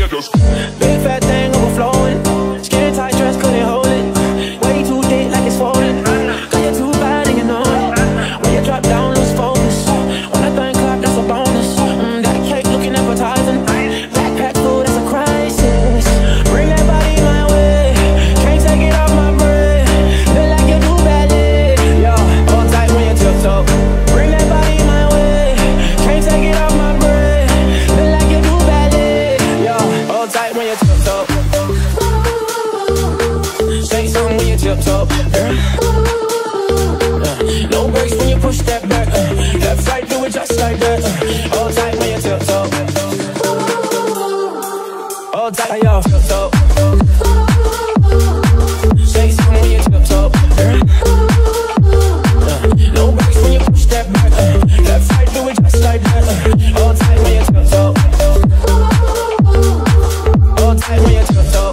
that just big fat thing overflowing. Skin tight dress couldn't hold it. Way too thick like it's folding. Got you too bad and you know it. When you drop down, lose focus. When that thing clap, that's a bonus. That cake looking appetizing. Backpack food, that's a crisis. Bring that body my way. Can't take it off my brain. Feel like you do badly. Yo, hold tight when you tiptoe. Bring that body my way. Can't take it off my brain. Feel like you do badly. Yo, hold tight when you tiptoe. Say something when you tiptoe. No brakes when you push that back. Left, right, do it just like that. Hold tight when you tiptoe. Hold tight, yo, tiptoe. Say something when you tiptoe. No brakes when you push that back. Left, right, do it just like that. Hold tight when you tiptoe. Hold tight when you tiptoe.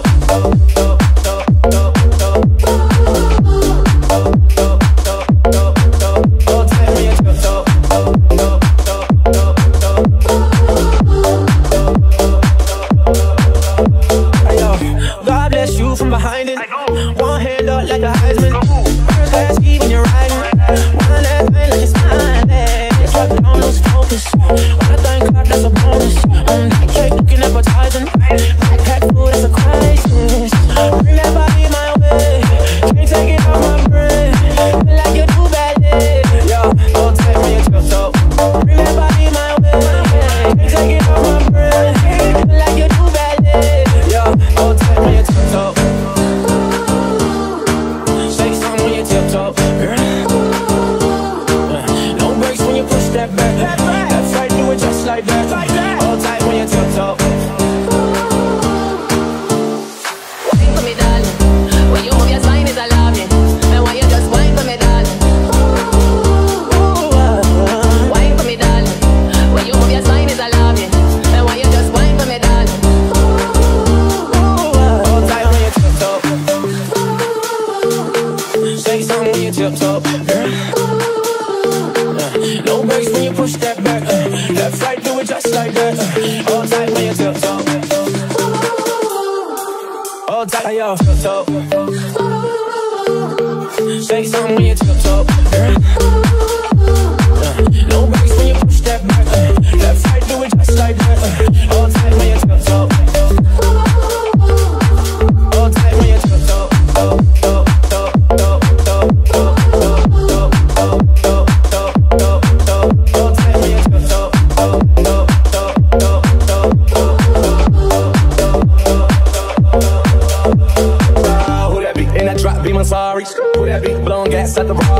God bless you from behind it. One hand up like a Heisman. First class seat when you're riding. One last thing like it's mine. It's like we don't lose focus. When I think clap, that's a bonus. That cake looking appetizing. Backpack food, that's a crisis. Bring that body my way. Can't take it off my brain. Feel like you do badly. Yo, hold tight when you tiptoe. Bring that body my way. Can't take it off my brain. Feel like you do badly. Yo, hold tight when you tiptoe. Say something when you tiptoe. No brakes when you push that back. Left, right, do it just like that. Hold tight when you tiptoe. Wine for me, darling. When you move your spine, it's alarming. And why you just wine for me, darling? Wine for me, darling. When you move your spine, it's alarming. And why you just wine for me, darling? Hold tight when you tiptoe. Say something when you tiptoe. No brakes when you push that back. Left, right, do it just like that. Hold tight when you tiptoe. Hold tight, yo, tiptoe. Say something when you tiptoe. No brakes when you push that back. Left, right, do it just like that. Hold tight when you tiptoe. Hold tight when you tiptoe. Who that be? In that drop, be my sorry. Who that be? Blowing gas at the bar.